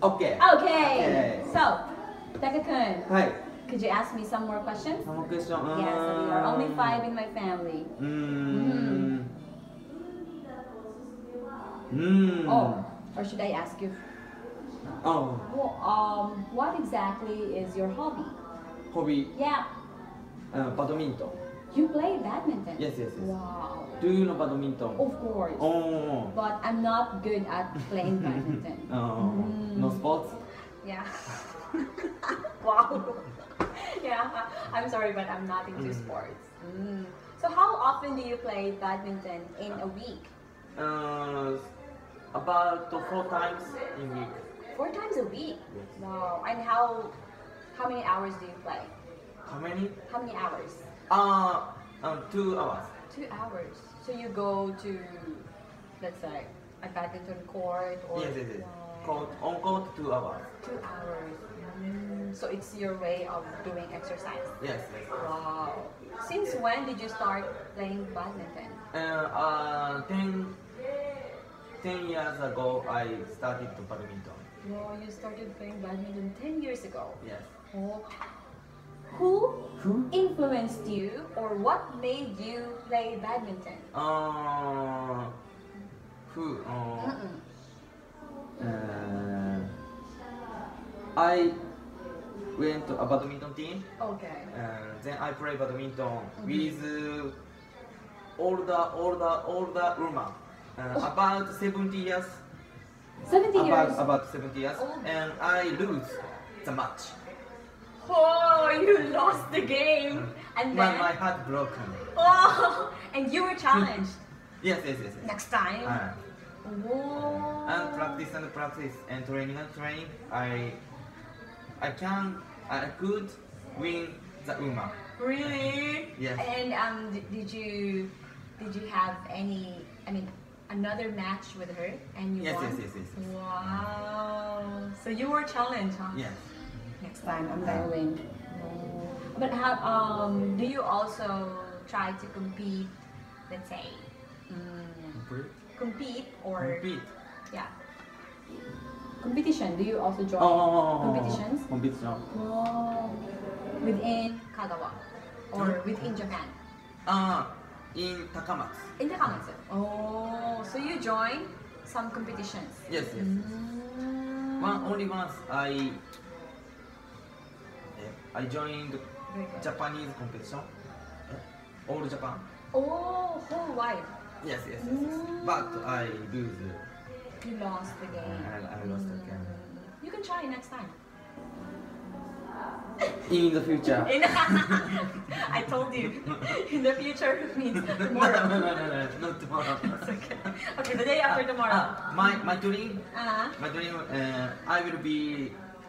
Okay. Okay. So, Taka-kun, はい。 could you ask me some more questions? サモクエスチョン。 Yes, we are only 5 in my family. Oh, or should I ask you? Oh. Well, what exactly is your hobby? Hobby. Yeah, Badminton. you play badminton. Yes, yes, yes. Wow. Do you know badminton? Of course. Oh. But I'm not good at playing badminton. No sports? Yeah. Wow. Yeah, I'm sorry, but I'm not into sports. So how often do you play badminton in a week? About 4 times in week. 4 times a week? Yes. Wow. And how many hours do you play? How many? How many hours? 2 hours. 2 hours. So you go to, let's say, a badminton court or... Yes, yes, yes. Wow. On court 2 hours. 2 hours. So it's your way of doing exercise. Yes, yes. Wow. Since when did you start playing badminton? 10 years ago, I started to badminton. Wow, you started playing badminton 10 years ago. Yes. Oh. Who influenced you or what made you play badminton? Who? I went to a badminton team. Okay. Then I play badminton with older woman. About 70 years. 70 years? About 70 years. Old. And I lose the match. Oh, you lost the game. And then... My heart broken. Oh, and you were challenged. Yes, yes, yes, yes. Next time. Whoa. And practice and training, I could win the woman. Really? Yes. And did you have another match with her and you Yes, won? yes. Wow. So you were challenged, huh? Yes. Next time I'm gonna win. But how do you also try to compete? Let's say compete or yeah, competition. Do you also join competitions? Competition. Oh, within Kagawa or within Japan? In Takamatsu. In Takamatsu. Oh, so you join some competitions? Yes, yes. Only once I joined Japanese competition. All Japan. Oh, whole life. Yes. But I lose. You lost the game. I lost the game. You can try next time. In the future. I told you. In the future means tomorrow. No, not tomorrow. It's okay. Okay, the day after tomorrow. My dream. Uh-huh. My dream. I will be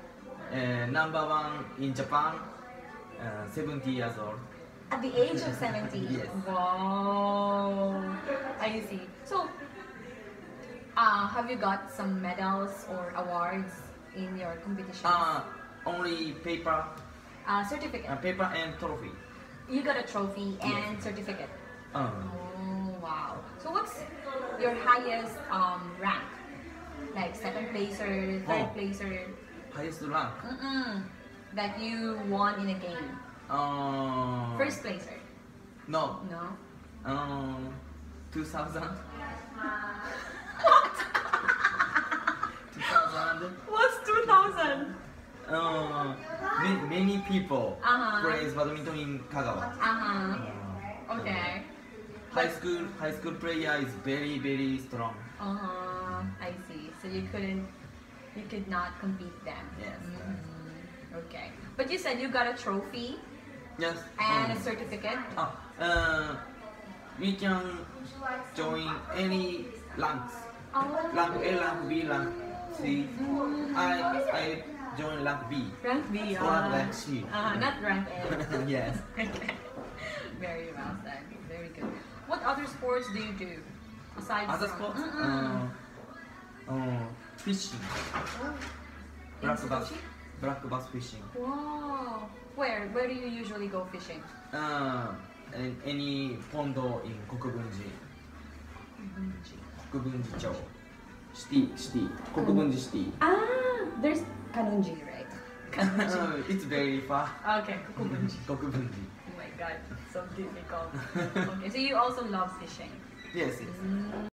#1 in Japan. 70 years old. At the age of 70? Yes. Wow. I see. So, have you got some medals or awards in your competition? Only paper. Certificate. Paper and trophy. You got a trophy and certificate. Oh, wow. So what's your highest rank? Like second placer, third placer? Highest rank? That you won in a game. First placer? No. No? 2000. What? 2000. What's 2000? Many people plays badminton in Kagawa. Okay. High school player is very strong. I see. So you could not compete them. Yes. Okay. But you said you got a trophy. Yes. And a certificate. We can join any ranks. Rank A, rank B, rank C. I join rank B. Rank B. Or rank C. Not rank A. Yes. Okay. Very well said. Very good. What other sports do you do aside Other from sports? Fishing. Black bass fishing. Wow. Where do you usually go fishing? Any pondo in Kokubunji. Kokubunji-cho. City. Kokubunji City. There's It's very far. Okay, Kokubunji. Kokubunji. Oh my god, so difficult. Okay, so you also love fishing. Yes, yes.